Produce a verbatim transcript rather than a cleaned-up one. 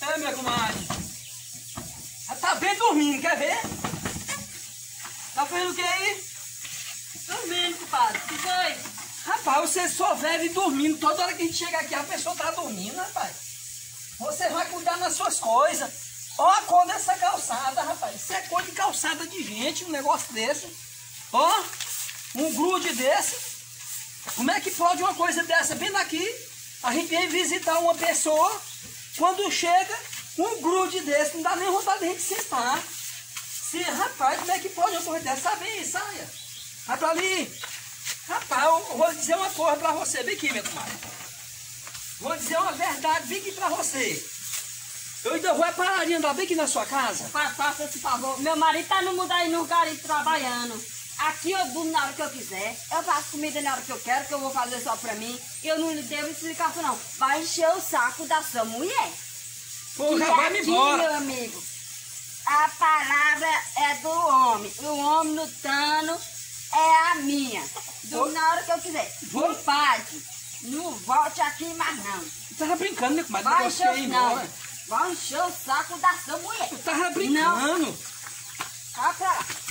É, minha comadre. Ela tá bem dormindo, quer ver? Tá fazendo o que aí? Dormindo, compadre. Que foi? Rapaz, você só vive dormindo. Toda hora que a gente chega aqui, a pessoa tá dormindo, rapaz. Você vai cuidar das suas coisas. Ó a cor dessa calçada, rapaz. Isso é cor de calçada de gente, um negócio desse. Ó, um grude desse. Como é que pode uma coisa dessa? Vendo aqui, a gente vem visitar uma pessoa, quando chega, um grude desse, não dá nem vontade de a gente sentar. Se, rapaz, como é que pode uma coisa dessa? Sabe aí, saia. Vai pra ali. Rapaz, eu vou dizer uma coisa pra você. Vem aqui, meu comadre. Vou dizer uma verdade, vem aqui pra você. Eu ainda vou parar andar bem aqui na sua casa. Faça esse favor. Meu marido tá no mundo aí no garimpo trabalhando. Aqui eu durmo na hora que eu quiser. Eu faço comida na hora que eu quero, que eu vou fazer só pra mim. Eu não lhe devo explicação, não. Vai encher o saco da sua mulher. Porra, e vai-me aqui, embora. meu amigo, a palavra é do homem. O homem lutando é a minha. Durmo na hora que eu quiser. Vou- Compadre, não volte aqui mais não. Eu tava brincando, né, comadre? Vai O negócio que ia encher, ir não. embora. Vai encher o saco da sua mulher. Eu tava brincando. Vai pra lá.